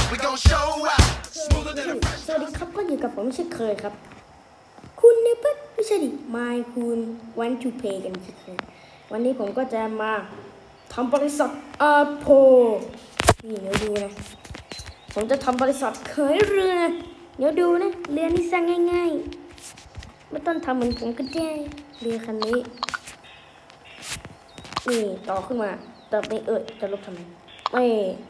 สวัสดีครับก็อยู่กับผมเช่นเคยครับคุณเนเปิลไม่ใช่ดิไมค์คุณวันทูเพย์กันเช่นเคยวันนี้ผมก็จะมาทำบริษัทอาโพนี่เดี๋ยวดูนะผมจะทำบริษัทขายเรือเดี๋ยวดูนะเรือนี่สร้างง่ายๆไม่ต้องทำเหมือนผมก็ได้เรือคันนี้นี่ต่อขึ้นมาแต่ไม่จะลบทำไมไม่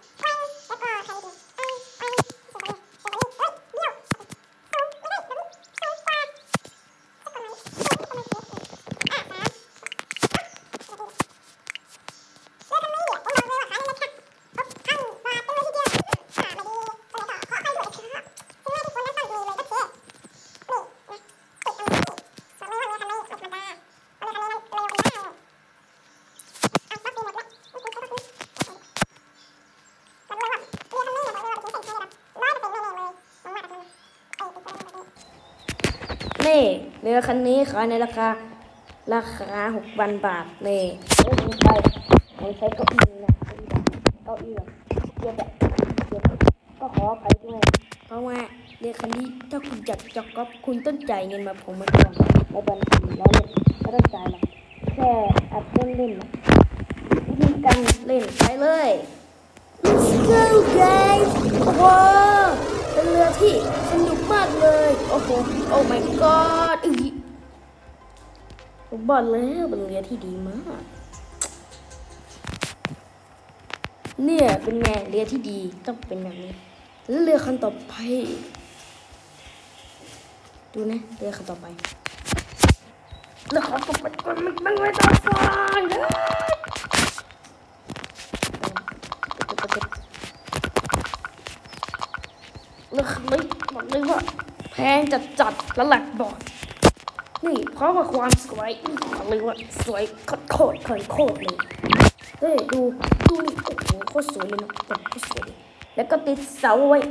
นี่เรือคันนี้ขายในราคา6,000 บาทนี่ผมใช้เก้าอี้นะเก้าอี้เก็บก็ขออภัยด้วยเพราะว่าเรือคันนี้ถ้าคุณอยากจะก๊อปคุณต้องจ่ายเงินมาผมมาก่อนในบัญชีแล้วเนี่ยไม่ต้องจ่ายหรอกแค่อัดเล่นวิธีการเล่นไปเลย Let's go guys ว้าวเป็นเรือที่สนุกมากเลยโอ้โหโอ้ my god ผมบอกแล้วเป็นเรือที่ดีมากเนี่ยเป็นไงเรือที่ดีต้องเป็นแบบนี้แล้วเรือคันต่อไปดูนะเรือคันต่อไปแล้วเขาก็มันไม่ต้องฟังแล้วคันนี้บอกเลยว่าแพงจัดแล้วหลักบอกนี่เพราะว่าความสวยบอกเลยว่าสวยโคตรเลยเฮ้ยดูนี่โอ้โหโคตรสวยเลยนะแต่โคตรสวยเลยแล้วก็ติดเสาไว้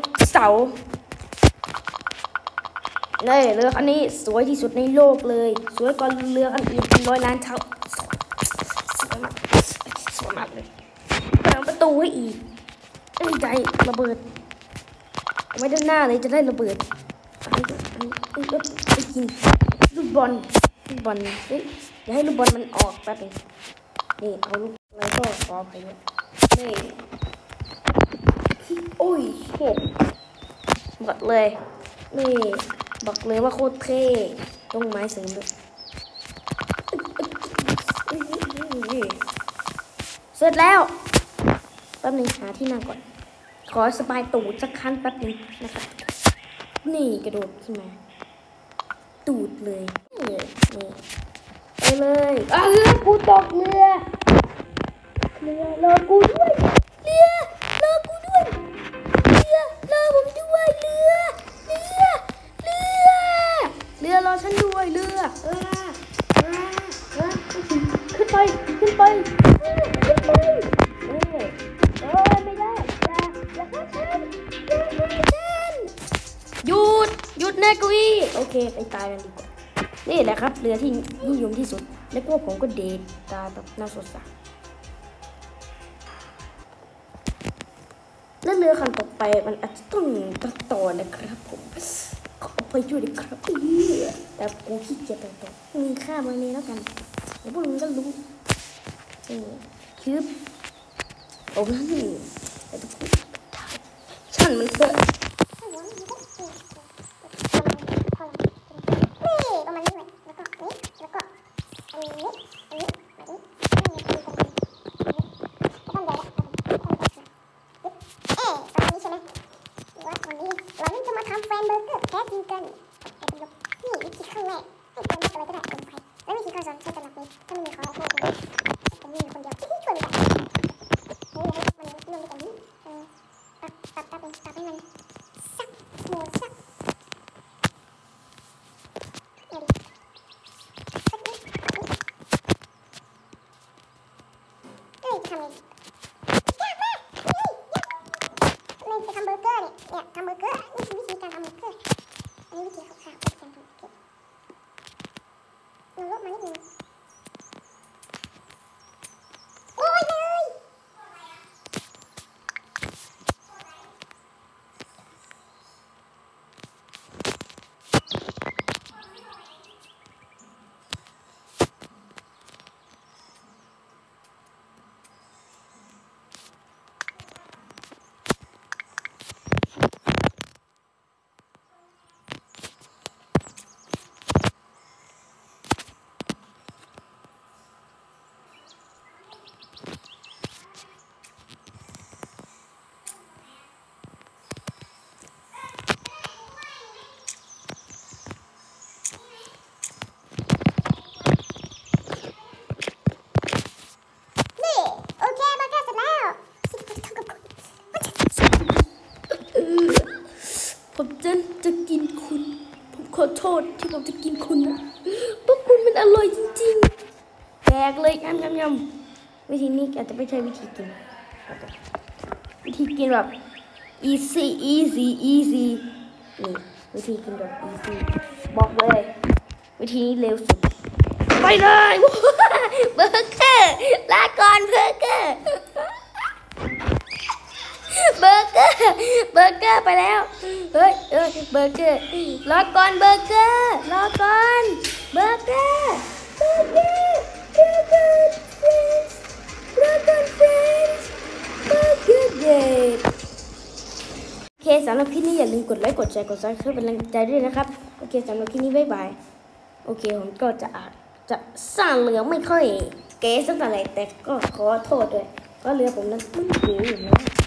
นี่เรือคันนี้สวยที่สุดในโลกเลยสวยกว่าเรืออันอื่นเป็น100 ล้านเท่าสวยมากเลยเปิดประตูให้อีกใจระเบิดไว้ด้านหน้าเลยจะได้ระเบิดอันนี้ไปกินลูกบอลเฮ้ยอย่าให้ลูกบอลมันออกแป๊บนึงนี่เอาลูกอะไรก็ขอไปด้วยนี่โอ้ยเห็ดบอกเลยนี่บอกเลยว่าโคตรเท่ต้องไม้เสริมด้วยเสร็จแล้วแป๊บนึงหาที่นั่งก่อนขอสบายตูดสักครั้งแป๊บนึงนะครับนี่กระโดดขึ้นมาตูดเลยนี่ไปเลยกูตกเรือรอกูด้วยรอผมด้วยเรือรอฉันด้วยขึ้นไปไม่ได้อย่าฆ่าฉันหยุดนะกุ้ยโอเคไปตายกันดีกว่านี่แหละครับเรือที่นิยมที่สุดและพวกผมก็เดทตาแบบน่าสดใสและเรือคันต่อไปมันอาจจะต้องตัดต่อนะครับผมขอไปช่วยดีครับแต่กูขี้เกียจตัดต่อมีค่าเบอร์นี้แล้วกันเดี๋ยวพวกมึงก็รู้คือผมนั่นแต่ทุกคนฉันมันเถอะผมจะกินคุณผมขอโทษที่ผมจะกินคุณนะเพราะคุณมันอร่อยจริงๆแดกเลยยำวิธีนี้อาจจะไม่ใช่วิธีกินวิธีกินแบบ easy นี่วิธีกินแบบ easy บอกเลยวิธีนี้เร็วสุดไปเลยเบอร์เกอร์ลาก่อนเบอร์เกอร์ไปแล้วเฮ้ยเบอร์เกอร์รอก่อนเบอร์เกอร์เบอร์เกอร์เฟรนช์เบอร์เกอร์เดย์โอเคสำหรับคลิปนี้อย่าลืมกดไลค์กดแชร์กดซับสไครป์เป็นกำลังใจด้วยนะครับโอเคสำหรับคลิปนี้บ๊ายบายโอเคผมก็จะสร้างเรือไม่ค่อยเก๋สักเท่าไหร่แต่ก็ขอโทษด้วยเพราะเรือผมนั้นมันเก๋อยู่นะ